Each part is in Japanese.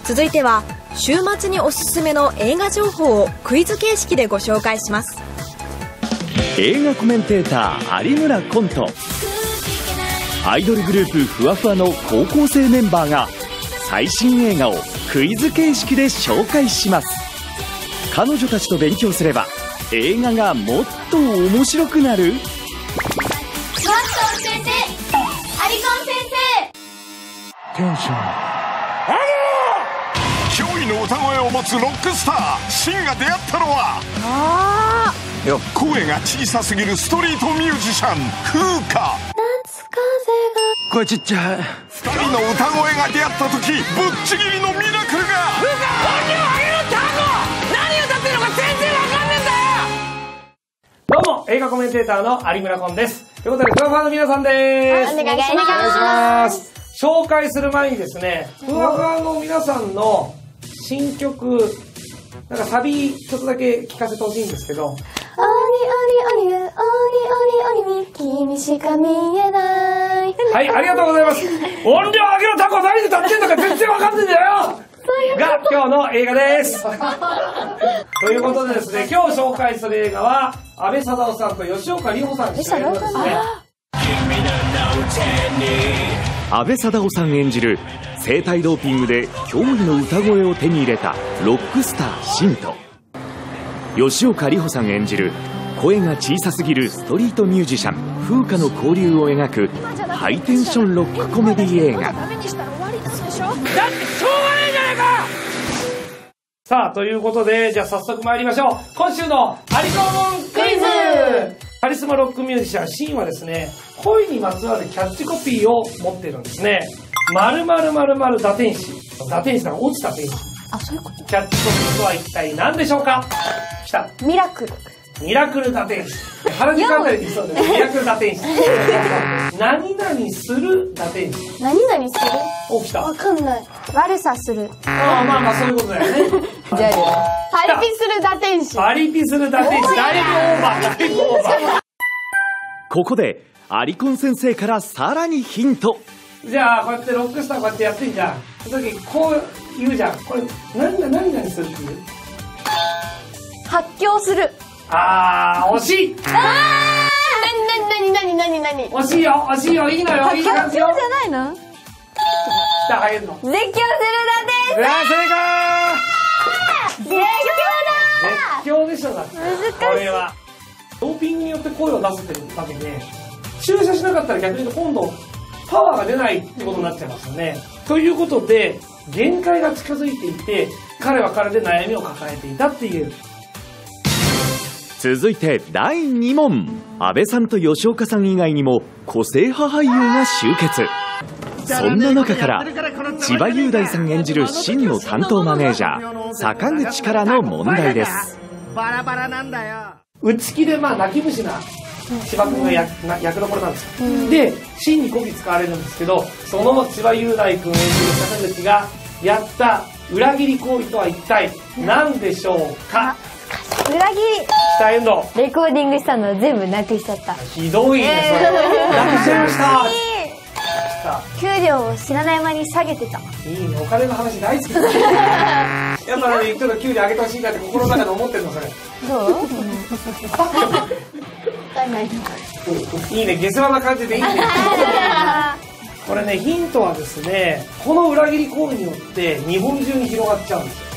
続いては週末におすすめの映画情報をクイズ形式でご紹介します。 映画コメンテーター有村コント。アイドルグループふわふわの高校生メンバーが最新映画をクイズ形式で紹介します。彼女たちと勉強すれば映画がもっと面白くなる。 マットン先生、アリコン先生。 テンション驚異の歌声を持つロックスターシンが出会ったのは、声が小さすぎるストリートミュージシャン風花。 声ちっちゃい。 2人の歌声が出会った時、ぶっちぎりのミラクルが。音量上げろタコ。何歌ってるのか全然わかんねえんだよ。 どうも映画コメンテーターの有村コンです。ということでふわふわの皆さんです。 お願いします。紹介する前にですね、ふわふわの皆さんの新曲、なんかサビちょっとだけ聞かせてほしいんですけど。 君しか見えない。 はい、ありがとうございます。音量上げろタコ、何で歌ってんのか全然わかんねえんだよが今日の映画ですということでですね、今日紹介する映画は阿部サダヲさんと吉岡里帆さん主演のですね、 阿部サダヲさん演じる生体ドーピングで驚異の歌声を手に入れたロックスターシンと、吉岡里帆さん演じる声が小さすぎるストリートミュージシャン風花の交流を描くハイテンションロックコメディ映画。だってしょうがねえじゃないか。 さあということで、じゃあ早速参りましょう。今週のアリコンクイズ。カリスマロックミュージシャンシンはですね、恋にまつわるキャッチコピーを持ってるんですね。〇〇〇〇打天使。打天使なの落ちた天使。 あ、そういうこと。 キャッチコピーとは一体何でしょうか。きた。 ミラクル。 ミラクル打天使。原宿あたりで言いそうです。ミラクル打天使。何々する打天使。 何々する？ お、来た。 わかんない。悪さする。 ああ、まあまあそういうことだよね。 じゃあパリピする打天使。 パリピする打天使。だいぶオーバー。だいぶオーバー。 ここでアリコン先生からさらにヒント。 じゃあこうやってロックスターこうやってやってんじゃん。その時こう言うじゃん。これ何々するっていう。 発狂する。 あー、惜しい。 あー、何惜しいよ、惜しいよ、いいのよ、いい感じよ。 発狂じゃないの？ 来た、入るの。 絶叫する打天使。 正解。 絶叫だ。 絶叫でしょ、だって。 難しい。 これはドーピングによって声を出せてるわけで、注射しなかったら逆に今度パワーが出ないってことになっちゃいますよね。ということで限界が近づいていて、彼は彼で悩みを抱えていたっていう。 続いて第2問。阿部さんと吉岡さん以外にも個性派俳優が集結。そんな中から千葉雄大さん演じる真の担当マネージャー坂口からの問題です。 バラバラなんだよ。 内気でまあ泣き虫な千葉君が役どころなんですよ。で真にこき使われるんですけど、その千葉雄大君演じる坂口がやった裏切り行為とは一体何でしょうか。 裏切り。 北エンド。 レコーディングしたの全部なくしちゃった。 ひどいね、それ。なくしちゃいました。 給料を知らない間に下げてた。 いいね、お金の話大好きだね。やっぱね、ちょっと給料上げてほしいなって心の中で思ってるの、それ。 どう？わかんない。 いいね、下世話な感じでいいね。これね、ヒントはですね、この裏切り行為によって日本中に広がっちゃうんですよ。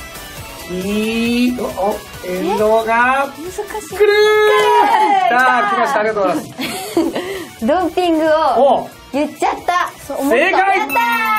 エンドが難しい。 くるー。さあ、来ました。ありがとうございます。 ドーピングを言っちゃった。 正解。 やったー。単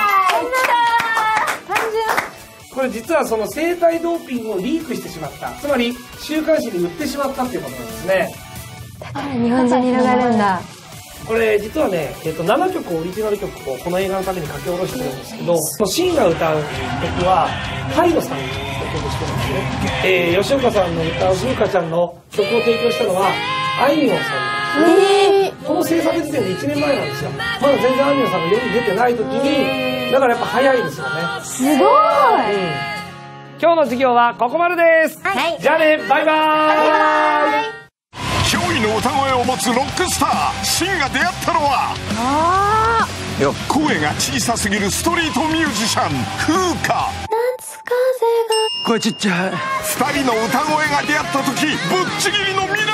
純。 これ実はその生体ドーピングをリークしてしまった。つまり週刊誌に売ってしまったっていうことなんですね。 だから日本中に広がるんだ。 これ実はね、7曲オリジナル曲をこの映画のために書き下ろしてるんですけど、そのシンが歌う曲はハイドさんが曲してるんですね。吉岡さんの歌う風花ちゃんの曲を提供したのはあいみょんさんなんです。この制作時点で1年前なんですよ。まだ全然あいみょんさんが世に出てない時に、だからやっぱ早いですよね。 すごい。 今日の授業はここまでです。 はい。 じゃあね、バイバーイ。 驚異の歌声を持つロックスターシンが出会ったのは、 声が小さすぎるストリートミュージシャン風花。 夏風が声ちっちゃい。 2人の歌声が出会った時ぶっちぎりの未来